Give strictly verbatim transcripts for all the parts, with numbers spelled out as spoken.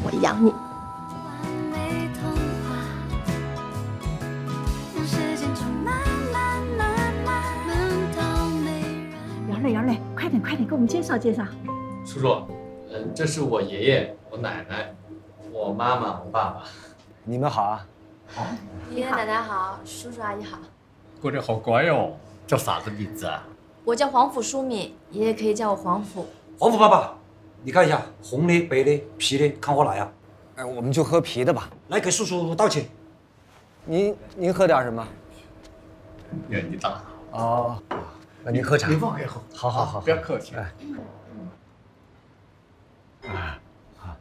我养你。 杨磊，杨磊，快点快点，给我们介绍介绍。 叔叔，嗯，这是我爷爷、我奶奶、我妈妈、我爸爸。 你们好啊！ 好，爷爷奶奶好，叔叔阿姨好。 过得好乖哦，叫啥子名字啊？ 我叫黄甫淑敏，爷爷可以叫我黄甫。 黄甫爸爸，你看一下，红的、白的、啤的，看我来啊！ 哎，我们就喝啤的吧。 来给叔叔倒酒。 您您喝点什么？ 年纪大。 哦，那您喝茶。 您放开喝。 好好好， 不要客气。 哎。啊好。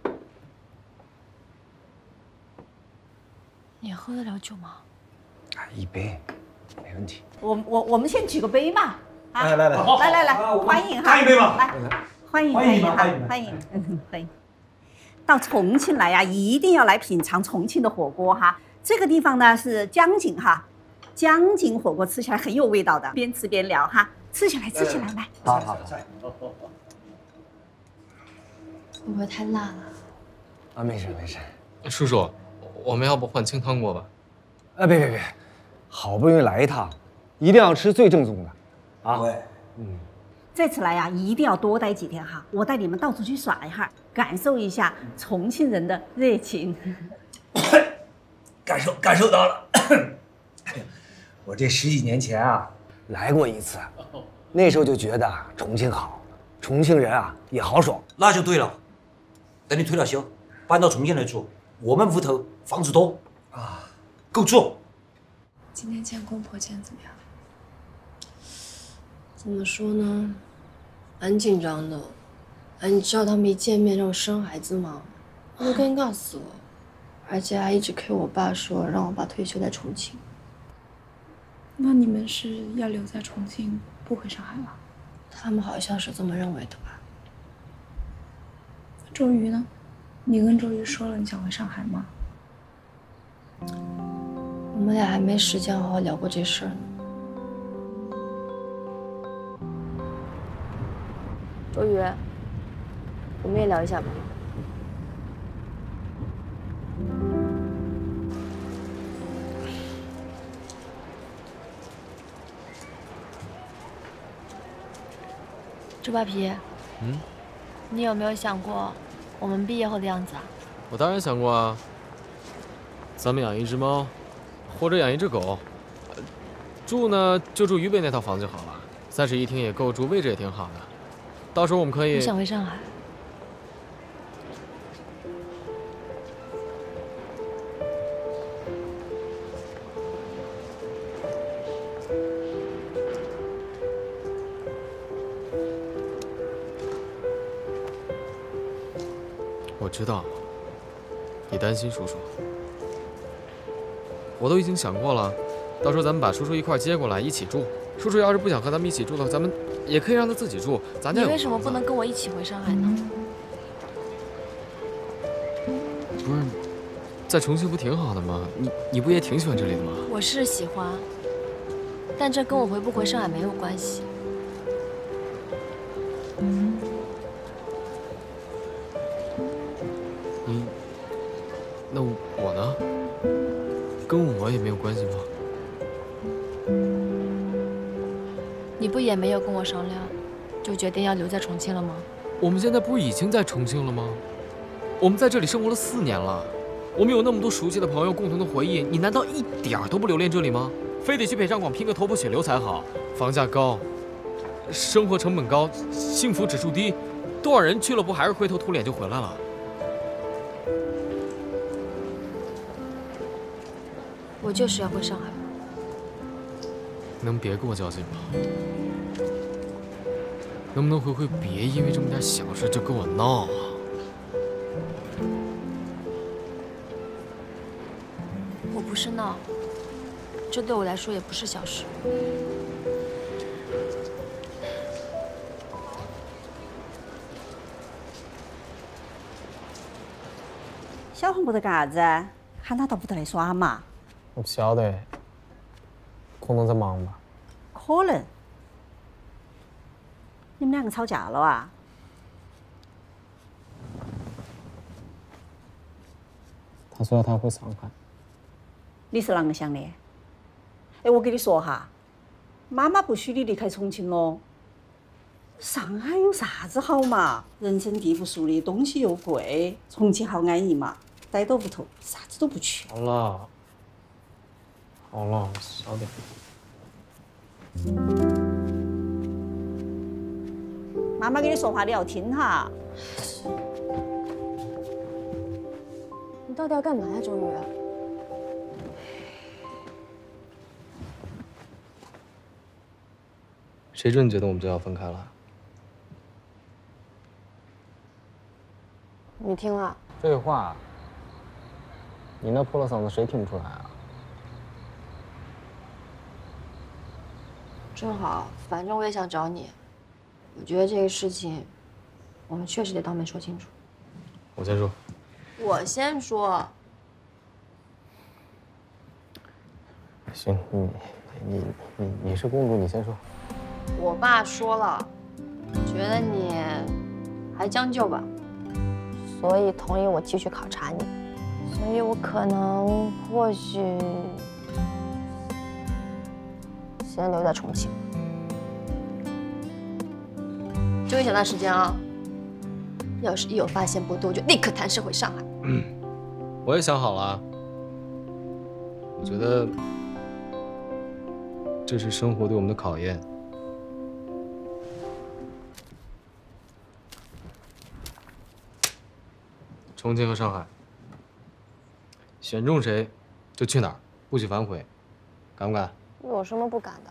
你喝得了酒吗？ 啊，一杯，没问题。 我我我们先举个杯嘛。啊， 来来来， 来来来，欢迎哈！ 干一杯吧！ 来，欢迎欢迎哈！欢迎，嗯欢迎。到重庆来呀，一定要来品尝重庆的火锅哈。这个地方呢是江景哈，江景火锅吃起来很有味道的，边吃边聊哈。吃起来，吃起来，来。 好好好。 会不会太辣了？ 啊，没事没事。 叔叔，我们要不换清汤锅吧？ 啊，别别别，好不容易来一趟，一定要吃最正宗的。啊， 对， 嗯， 这次来呀，一定要多待几天哈，我带你们到处去耍一下，感受一下重庆人的热情。 感受感受到了。我这十几年前啊， 来过一次，那时候就觉得重庆好，重庆人啊也豪爽。 那就对了。等你退了休，搬到重庆来住，我们屋头房子多啊，够住。 今天见公婆见怎么样？怎么说呢，蛮紧张的。哎，你知道他们一见面让我生孩子吗？我都尴尬死了。而且还一直 Q 我爸说让我爸退休在重庆。 那你们是要留在重庆，不回上海了？ 他们好像是这么认为的吧。 周瑜呢？你跟周瑜说了你想回上海吗？ 我们俩还没时间好好聊过这事儿呢。周瑜，我们也聊一下吧。猪扒皮， 嗯， 你有没有想过我们毕业后的样子啊？ 我当然想过啊。咱们养一只猫，或者养一只狗，住呢就住渝北那套房就好了，三室一厅也够住，位置也挺好的。到时候我们可以。 我想回上海。 我知道，你担心叔叔，我都已经想过了，到时候咱们把叔叔一块接过来一起住。叔叔要是不想和咱们一起住的话，咱们也可以让他自己住。咱家有房子。 你为什么不能跟我一起回上海呢？ 不是，在重庆不挺好的吗？你你不也挺喜欢这里的吗？ 我是喜欢，但这跟我回不回上海没有关系。 你，那我呢？跟我也没有关系吗？ 你不也没有跟我商量，就决定要留在重庆了吗？ 我们现在不是已经在重庆了吗？我们在这里生活了四年了，我们有那么多熟悉的朋友，共同的回忆，你难道一点儿都不留恋这里吗？非得去北上广拼个头破血流才好？房价高，生活成本高，幸福指数低，多少人去了不还是灰头土脸就回来了？ 我就是要回上海。 能别跟我较劲吗？能不能回回别因为这么点小事就跟我闹啊？ 我不是闹，这对我来说也不是小事。 小红不得干啥子？喊他到屋头来耍嘛。 我不晓得，可能在忙吧。 可能。你们两个吵架了啊？ 他说他回上海。 你是啷个想的？哎，我跟你说哈，妈妈不许你离开重庆咯。上海有啥子好嘛？人生地不熟的，东西又贵，重庆好安逸嘛。待到屋头，啥子都不去。 好了，好了，小点。 妈妈跟你说话，你要听哈。 你到底要干嘛呀，周宇？ 谁准你觉得我们就要分开了？ 你听了？ 废话，你那破了嗓子谁听不出来啊？ 正好，反正我也想找你。我觉得这个事情，我们确实得当面说清楚。 我先说。 我先说。 行，你你你你是公主，你先说。 我爸说了，觉得你还将就吧，所以同意我继续考察你。所以我可能或许先留在重庆。就一小段时间啊，要是一有发现不对，我就立刻弹射回上海。 嗯，我也想好了，我觉得这是生活对我们的考验。重庆和上海，选中谁就去哪儿，不许反悔，敢不敢？ 有什么不敢的？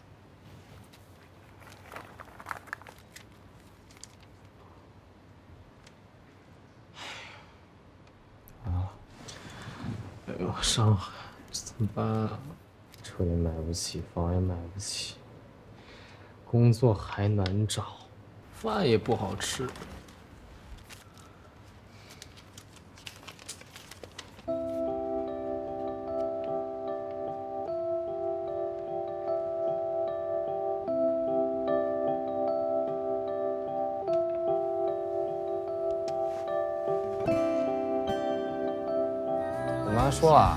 啊！哎呦，上海怎么办啊？车也买不起，房也买不起，工作还难找，饭也不好吃。 我妈说了，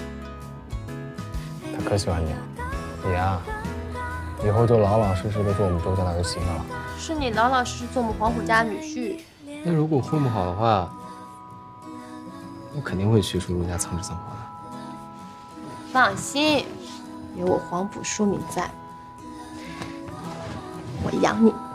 她可喜欢你了。你呀，以后就老老实实的做我们周家的儿媳妇了。 是你老老实实做我们黄浦家女婿。 那如果混不好的话，我肯定会去叔叔家蹭吃蹭喝的。 放心，有我黄浦书敏在，我养你。